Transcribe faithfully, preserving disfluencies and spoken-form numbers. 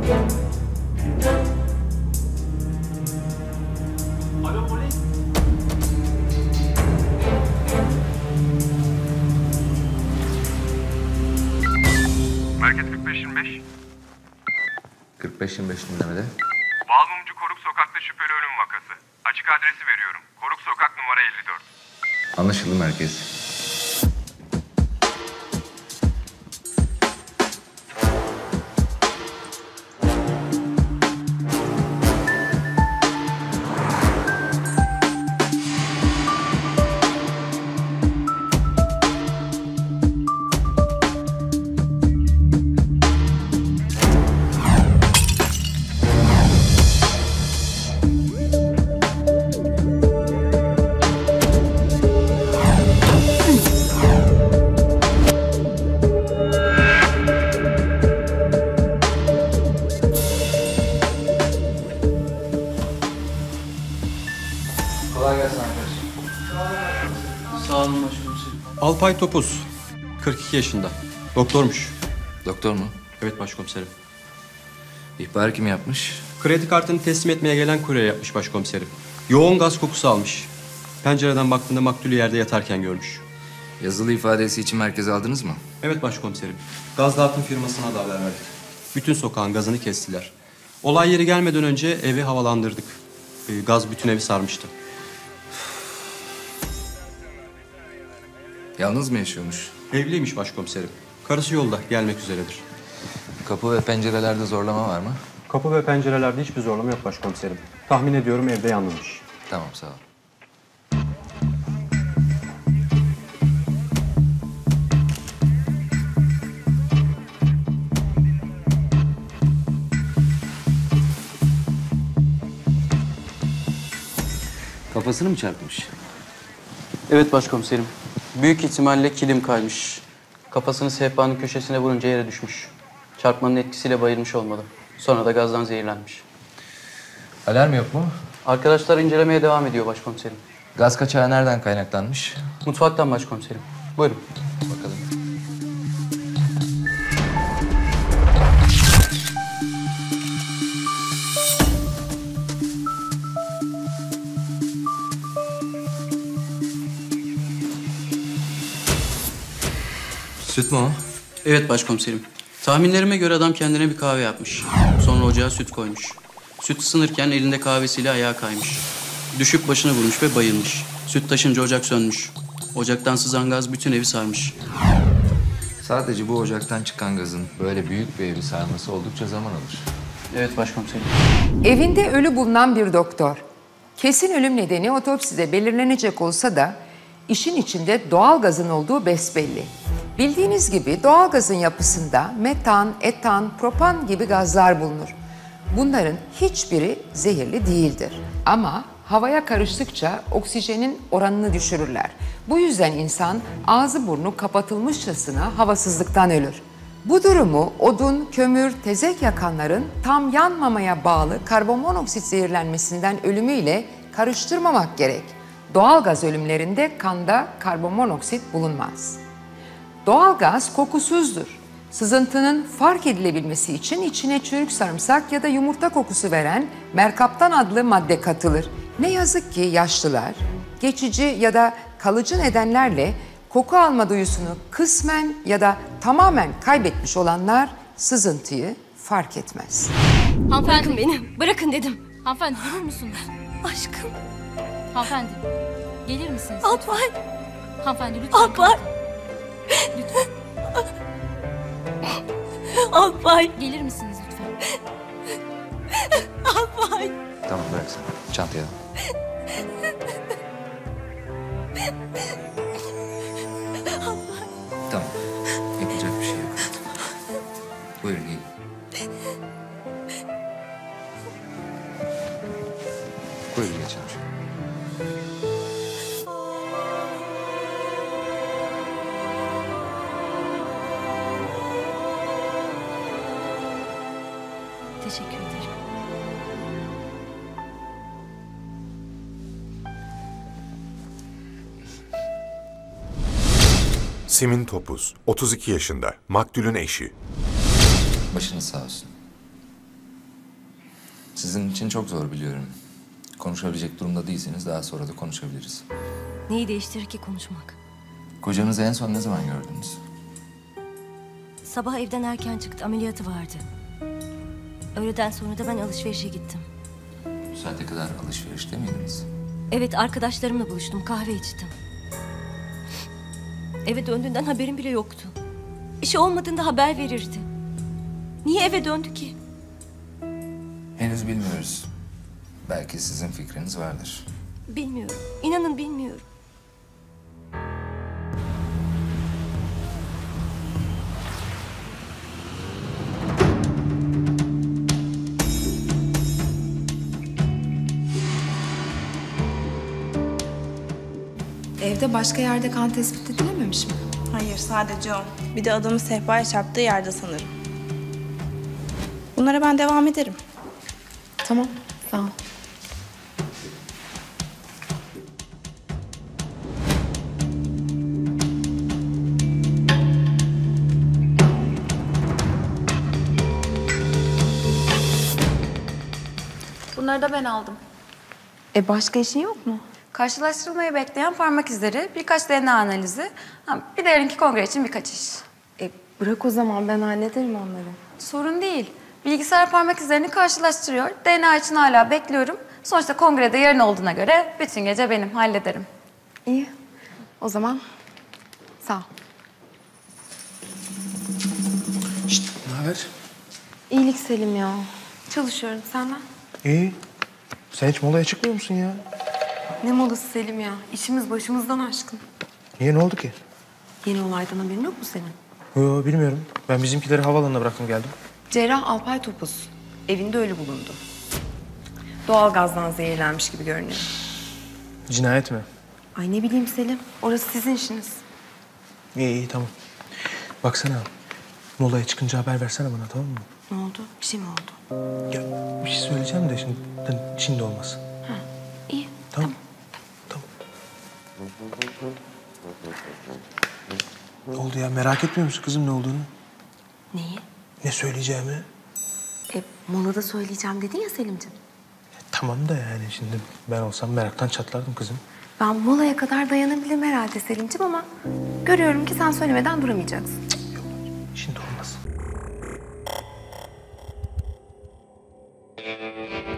Alo polis. Merkez kırk beş yirmi beş. kırk beş yirmi beş dinlemede. Balmumcu Koruk Sokak'ta şüpheli ölüm vakası. Açık adresi veriyorum. Koruk Sokak numara elli dört. Anlaşıldı merkez. Kolay gelsin arkadaşlar. Sağ olun başkomiserim. Alpay Topuz, kırk iki yaşında. Doktormuş. Doktor mu? Evet başkomiserim. İhbarı kim yapmış? Kredi kartını teslim etmeye gelen kurye yapmış başkomiserim. Yoğun gaz kokusu almış. Pencereden baktığında maktulü yerde yatarken görmüş. Yazılı ifadesi için merkeze aldınız mı? Evet başkomiserim. Gaz dağıtım firmasına da haber verdik. Bütün sokağın gazını kestiler. Olay yeri gelmeden önce evi havalandırdık. Ee, Gaz bütün evi sarmıştı. Yalnız mı yaşıyormuş? Evliymiş başkomiserim. Karısı yolda, gelmek üzeredir. Kapı ve pencerelerde zorlama var mı? Kapı ve pencerelerde hiçbir zorlama yok başkomiserim. Tahmin ediyorum evde yalnızmış. Tamam, sağ ol. Kafasını mı çarpmış? Evet başkomiserim. Büyük ihtimalle kilim kaymış. Kafasını sehpanın köşesine vurunca yere düşmüş. Çarpmanın etkisiyle bayılmış olmalı. Sonra da gazdan zehirlenmiş. Alarm yok mu? Arkadaşlar incelemeye devam ediyor başkomiserim. Gaz kaçağı nereden kaynaklanmış? Mutfaktan başkomiserim. Buyurun. Bakalım. Süt mü o? Evet başkomiserim. Tahminlerime göre adam kendine bir kahve yapmış. Sonra ocağa süt koymuş. Süt ısınırken elinde kahvesiyle ayağa kaymış. Düşüp başını vurmuş ve bayılmış. Süt taşınca ocak sönmüş. Ocaktan sızan gaz bütün evi sarmış. Sadece bu ocaktan çıkan gazın böyle büyük bir evi sarması oldukça zaman alır. Evet başkomiserim. Evinde ölü bulunan bir doktor. Kesin ölüm nedeni otopside belirlenecek olsa da işin içinde doğal gazın olduğu besbelli. Bildiğiniz gibi doğal gazın yapısında metan, etan, propan gibi gazlar bulunur. Bunların hiçbiri zehirli değildir. Ama havaya karıştıkça oksijenin oranını düşürürler. Bu yüzden insan ağzı burnu kapatılmışçasına havasızlıktan ölür. Bu durumu odun, kömür, tezek yakanların tam yanmamaya bağlı karbonmonoksit zehirlenmesinden ölümüyle karıştırmamak gerek. Doğal gaz ölümlerinde kanda karbonmonoksit bulunmaz. Doğal gaz kokusuzdur. Sızıntının fark edilebilmesi için içine çürük sarımsak ya da yumurta kokusu veren merkaptan adlı madde katılır. Ne yazık ki yaşlılar geçici ya da kalıcı nedenlerle koku alma duyusunu kısmen ya da tamamen kaybetmiş olanlar sızıntıyı fark etmez. Hanımefendi. Bırakın beni. Bırakın dedim. Hanımefendi durur musunuz? Aşkım. Hanımefendi. Gelir misiniz? Alpay. Hanımefendi lütfen. Alpay. Lütfen. Alpay. Gelir misiniz lütfen? Alpay. Tamam, bıraksın. Çantaya al. Tamam. Yapacak bir şey yok. Buyurun gelin. Buyurun geçelim şöyle. Teşekkür ederim. Simin Topuz, otuz iki yaşında, maktulün eşi. Başınız sağ olsun. Sizin için çok zor biliyorum. Konuşabilecek durumda değilseniz daha sonra da konuşabiliriz. Neyi değiştirir ki konuşmak? Kocanızı en son ne zaman gördünüz? Sabah evden erken çıktı, ameliyatı vardı. Öğleden sonra da ben alışverişe gittim. Bu saate kadar alışverişte miydiniz? Evet, arkadaşlarımla buluştum, kahve içtim. Eve döndüğünden haberim bile yoktu. İşi olmadığında haber verirdi. Niye eve döndü ki? Henüz bilmiyoruz. Belki sizin fikriniz vardır. Bilmiyorum. İnanın bilmiyorum. Evde başka yerde kan tespit edilememiş mi? Hayır, sadece o. Bir de adamı sehpaya çarptığı yerde sanırım. Bunlara ben devam ederim. Tamam, sağ ol. Bunları da ben aldım. E başka işin yok mu? Karşılaştırılmayı bekleyen parmak izleri, birkaç D N A analizi, ha, bir de yarınki kongre için birkaç iş. E bırak o zaman, ben hallederim onları. Sorun değil. Bilgisayar parmak izlerini karşılaştırıyor. D N A için hala bekliyorum. Sonuçta kongrede yarın olduğuna göre bütün gece benim, hallederim. İyi. O zaman sağ ol. Şşt, ne haber? İyilik Selim ya. Çalışıyorum, senden. İyi. Sen hiç molaya çıkmıyor musun ya? Ne molası Selim ya? İşimiz başımızdan aşkın. Niye, ne oldu ki? Yeni olaydan haberin yok mu senin? Yo, bilmiyorum. Ben bizimkileri havaalanına bıraktım geldim. Cerrah Alpay Topuz. Evinde ölü bulundu. Doğalgazdan zehirlenmiş gibi görünüyor. Cinayet mi? Ay ne bileyim Selim. Orası sizin işiniz. İyi iyi tamam. Baksana. Molaya çıkınca haber versene bana, tamam mı? Ne oldu? Bir şey mi oldu? Ya bir şey söyleyeceğim de şimdi, şimdi olmaz. Ha, iyi. Tamam. Tamam. Ne oldu ya? Merak etmiyor musun kızım ne olduğunu? Neyi? Ne söyleyeceğimi? E, molada söyleyeceğim dedin ya Selimciğim. Tamam da yani şimdi ben olsam meraktan çatlardım kızım. Ben molaya kadar dayanabilirim herhalde Selimciğim ama görüyorum ki sen söylemeden duramayacaksın. Cık, yok, şimdi olmaz.